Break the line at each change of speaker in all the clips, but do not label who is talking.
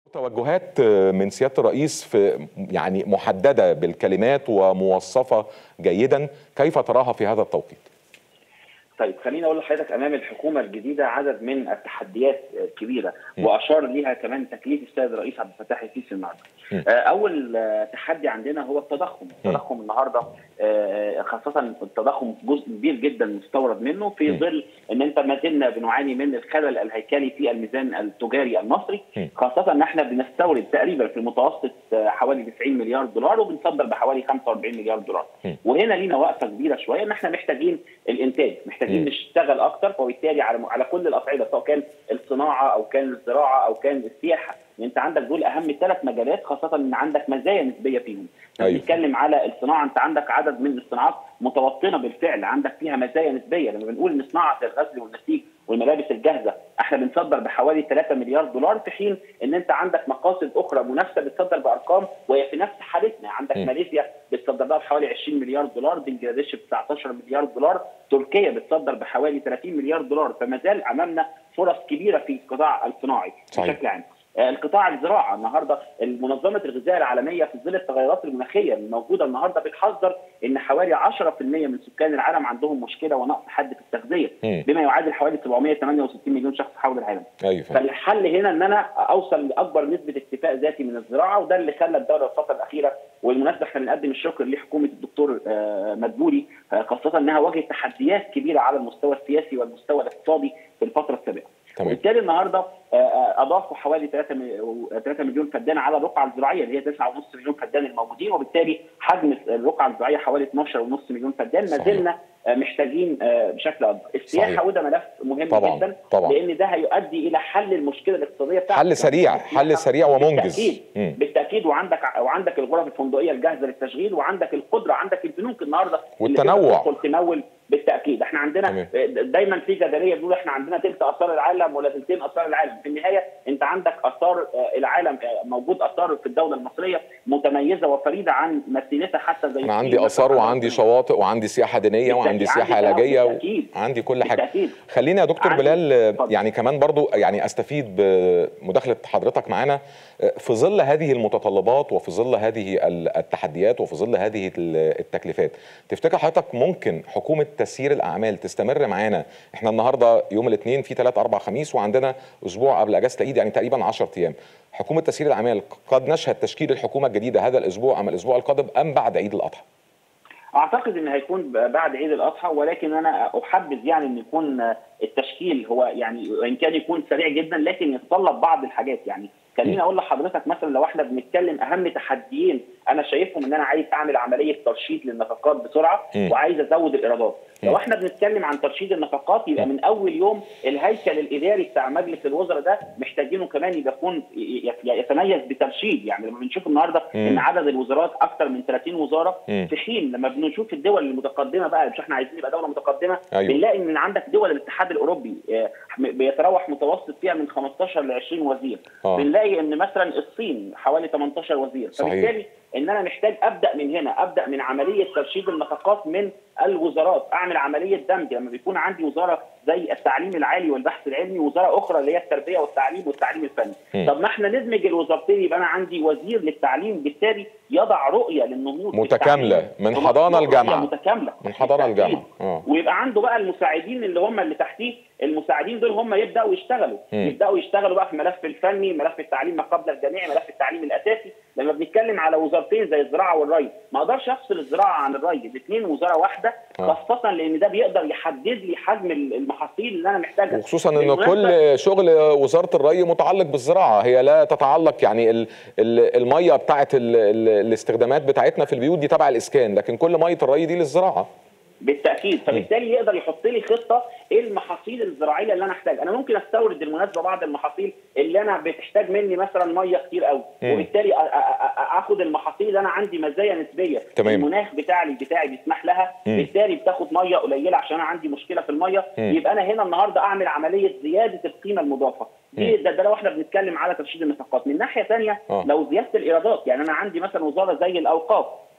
توجهات من سيادة الرئيس في يعني محددة بالكلمات وموصفة جيدا، كيف تراها في هذا التوقيت؟
طيب خليني اقول لحضرتك، امام الحكومه الجديده عدد من التحديات كبيره، واشار ليها كمان تكليف السيد الرئيس عبد الفتاح السيسي النهارده. اول تحدي عندنا هو التضخم النهارده، خاصه التضخم جزء كبير جدا مستورد منه في ظل ان انت ما زلنا بنعاني من الخلل الهيكلي في الميزان التجاري المصري، خاصه ان احنا بنستورد تقريبا في المتوسط حوالي 90 مليار دولار وبنصدر بحوالي 45 مليار دولار. وهنا لينا وقفه كبيره شويه ان احنا محتاجين الانتاج، محتاجين نشتغل اكتر، وبالتالي على كل الاصعده، سواء كان الصناعه او كان الزراعه او كان السياحه. انت عندك دول اهم 3 مجالات، خاصه ان عندك مزايا نسبيه فيهم. بنتكلم على الصناعه، انت عندك عدد من الصناعات متوطنه بالفعل، عندك فيها مزايا نسبيه. لما بنقول ان صناعه الغزل والنسيج والملابس الجاهزه احنا بنصدر بحوالي 3 مليار دولار، في حين ان انت عندك مقاصد اخرى منافسه بتصدر بارقام وهي في نفس حالتنا. عندك ماليزيا بتصدر لها بحوالي 20 مليار دولار، بنجلاديش ب 19 مليار دولار، تركيا بتصدر بحوالي 30 مليار دولار. فما زال امامنا فرص كبيره في القطاع الصناعي بشكل عام. القطاع الزراعه النهارده، منظمه الغذاء العالميه في ظل التغيرات المناخيه الموجوده النهارده بتحذر ان حوالي 10% من سكان العالم عندهم مشكله ونقص حد في التغذيه، بما يعادل حوالي 768 مليون شخص حول العالم. فالحل هنا ان انا اوصل لاكبر نسبه اكتفاء ذاتي من الزراعه، وده اللي خلى الدوله الفتره الاخيره، والمناسبه احنا بنقدم الشكر لحكومه الدكتور مدبولي، خاصه انها واجهت تحديات كبيره على المستوى السياسي والمستوى الاقتصادي في الفتره السابقه. وبالتالي النهارده اضافوا حوالي 3 مليون فدان على الرقعه الزراعيه اللي هي 9.5 مليون فدان الموجودين، وبالتالي حجم الرقعه الزراعيه حوالي 12.5 مليون فدان. ما زلنا محتاجين بشكل اكبر السياحه، وده ملف مهم جدا لان ده هيؤدي الى حل المشكله الاقتصاديه بتاعتنا.
حل سريع ومنجز
بالتاكيد. وعندك الغرف الفندقيه الجاهزه للتشغيل، وعندك القدره، عندك البنوك النهارده
والتنوع
اللي تمول. بالتاكيد احنا عندنا دايما في جدليه بنقول احنا عندنا ثلث اثار العالم ولا ثلثين اثار العالم. في النهايه انت عندك اثار العالم، موجود اثار في الدوله المصريه متميزه وفريده عن مثيلتها، حتى زي
انا عندي اثار وعندي شواطئ وعندي سياحه دينيه وعندي سياحه علاجيه وعندي كل حاجه. خليني يا دكتور بلال يعني كمان برضو يعني استفيد بمداخله حضرتك معانا في ظل هذه المتطلبات وفي ظل هذه التحديات وفي ظل هذه التكليفات. تفتكر حضرتك ممكن حكومه تسيير الاعمال تستمر معانا؟ احنا النهارده يوم الاثنين، في 3 4 خميس، وعندنا اسبوع قبل اجازه العيد، يعني تقريبا 10 ايام. حكومه تسيير الاعمال قد نشهد تشكيل الحكومه الجديده هذا الاسبوع ام الاسبوع القادم ام بعد عيد الاضحى؟
اعتقد ان هيكون بعد عيد الاضحى، ولكن انا احبذ يعني ان يكون التشكيل هو يعني وان كان يكون سريع جدا لكن يتطلب بعض الحاجات. يعني خليني اقول لحضرتك مثلا، لو احنا بنتكلم اهم تحديين انا شايفهم، ان انا عايز اعمل عمليه ترشيد للنفقات بسرعه وعايز ازود الايرادات. لو احنا بنتكلم عن ترشيد النفقات، يبقى من اول يوم الهيكل الاداري بتاع مجلس الوزراء ده محتاجينه كمان يكون يتميز بترشيد. يعني لما بنشوف النهارده ان عدد الوزارات اكثر من 30 وزاره، في حين لما بنشوف الدول المتقدمه بقى، مش احنا عايزين نبقى دوله متقدمه، بنلاقي ان عندك دول الاتحاد الاوروبي بيتراوح متوسط فيها من 15 ل 20 وزير. بنلاقي ان مثلا الصين حوالي 18 وزير. فبالتالي ان انا محتاج ابدا من هنا، ابدا من عمليه ترشيد النفقات من الوزارات، اعمل عمليه دمج. لما بيكون عندي وزاره زي التعليم العالي والبحث العلمي، وزاره اخرى اللي هي التربيه والتعليم الفني، طب ما احنا ندمج الوزارتين، يبقى انا عندي وزير للتعليم، بالتالي يضع رؤيه للنهوض
متكامله من حضانه الجامعه،
متكامله
من حضانه الجامعه،
ويبقى عنده بقى المساعدين اللي هم اللي تحتيه. المساعدين دول هم يبداوا يشتغلوا بقى في ملف الفني، ملف التعليم ما قبل الجامعي، ملف التعليم الاساسي. لما بنتكلم على وزارتين زي الزراعه والري، ما اقدرش افصل الزراعه عن الري، الاثنين وزاره واحده، خاصه لان ده بيقدر يحدد لي حجم المحاصيل اللي انا محتاجها،
وخصوصا ان كل شغل وزاره الري متعلق بالزراعه، هي لا تتعلق يعني الميه بتاعت الاستخدامات بتاعتنا في البيوت دي تبع الاسكان، لكن كل ميه الري دي للزراعه.
بالتاكيد. فبالتالي يقدر يحط لي خطه ايه المحاصيل الزراعيه اللي انا احتاجها. انا ممكن استورد بالمناسبه بعض المحاصيل اللي انا بتحتاج مني مثلا ميه كتير قوي، وبالتالي اخد المحاصيل اللي انا عندي مزايا نسبيه، المناخ بتاعي بيسمح لها، بالتالي بتاخد ميه قليله عشان انا عندي مشكله في الميه. يبقى انا هنا النهارده اعمل عمليه زياده القيمه المضافه. ده لو احنا بنتكلم على ترشيد النفقات. من ناحيه ثانيه، لو زياده الايرادات، يعني انا عندي مثلا وزاره زي الاوقاف،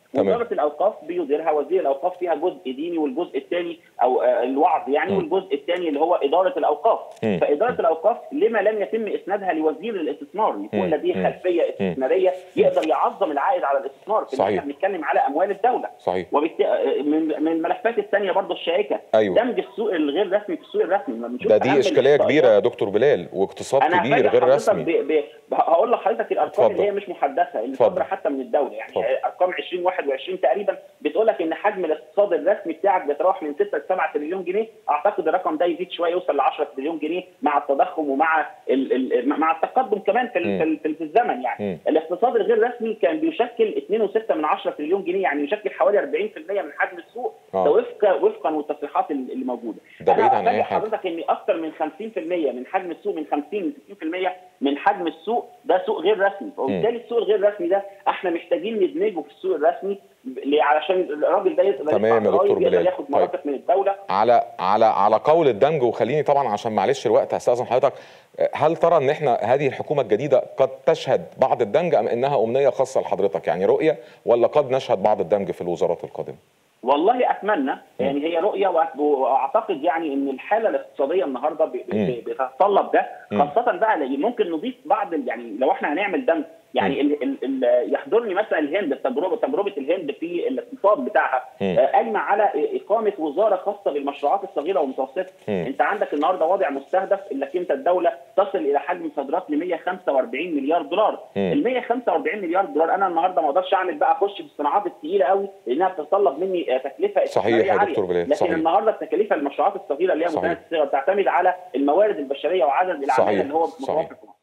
وزاره الاوقاف بيديرها وزير الاوقاف، فيها جزء ديني والجزء الثاني او الوعظ يعني، والجزء الثاني اللي هو اداره الاوقاف. فاداره الاوقاف لما لم يتم اسنادها لوزير الاستثمار يكون لديه خلفيه استثماريه يقدر يعظم العائد على الاستثمار، في احنا بنتكلم على اموال الدوله.
صحيح.
من الملفات الثانيه برضه الشائكه دمج السوق الغير رسمي في السوق الرسمي.
دي اشكاليه كبيره يا دكتور بلال، واقتصاد كبير غير رسمي.
هقول لحضرتك الارقام اللي هي مش محدثه اللي صادره حتى من الدوله، يعني ارقام 2021 تقريبا بتقول لك ان حجم الاقتصاد الرسمي بتاعك بيتراوح من 6 ل 7 تريليون جنيه. اعتقد الرقم ده يزيد شويه يوصل ل 10 تريليون جنيه مع التضخم ومع مع التقدم كمان في الزمن. يعني الاقتصاد الغير رسمي كان بيشكل 2.6 تريليون جنيه، يعني يشكل حوالي 40% من حجم السوق. ده وفقا والتصريحات اللي موجوده.
ده بعيد عن اي حاجه.
حضرتك ان اكثر من 50% من حجم السوق، من 50 ل 60% من حجم السوق ده سوق غير رسمي، وبالتالي السوق الغير رسمي ده احنا محتاجين ندمجه في السوق الرسمي علشان الراجل ده يقدر
تمام يا دكتور بلال
ياخد مرافق من الدوله.
على قول الدمج، وخليني طبعا عشان معلش الوقت هستاذن حضرتك، هل ترى ان احنا هذه الحكومه الجديده قد تشهد بعض الدمج ام انها امنيه خاصه لحضرتك، يعني رؤيه، ولا قد نشهد بعض الدمج في الوزارات القادمه؟
والله اتمنى، يعني هي رؤيه، واعتقد يعني ان الحاله الاقتصاديه النهارده بتتطلب ده، خاصه بقى ممكن نضيف بعض، يعني لو احنا هنعمل دمج يعني يحضرني مثلا الهند، تجربه الهند في الاقتصاد بتاعها قايمه على اقامه وزاره خاصه بالمشروعات الصغيره والمتوسطه. انت عندك النهارده وضع مستهدف انك انت الدوله تصل الى حجم صادرات ل 145 مليار دولار. ال 145 مليار دولار انا النهارده ما اقدرش اعمل بقى اخش في الصناعات الثقيله قوي لانها بتتطلب مني تكلفه
صحيح يا دكتور بلال.
لكن النهارده التكاليف المشروعات الصغيره اللي هي بتعتمد على الموارد البشريه وعدد العماله اللي هو متوفر.